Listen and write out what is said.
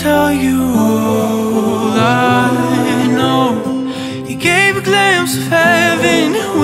tell you all I know. He gave a glimpse of heaven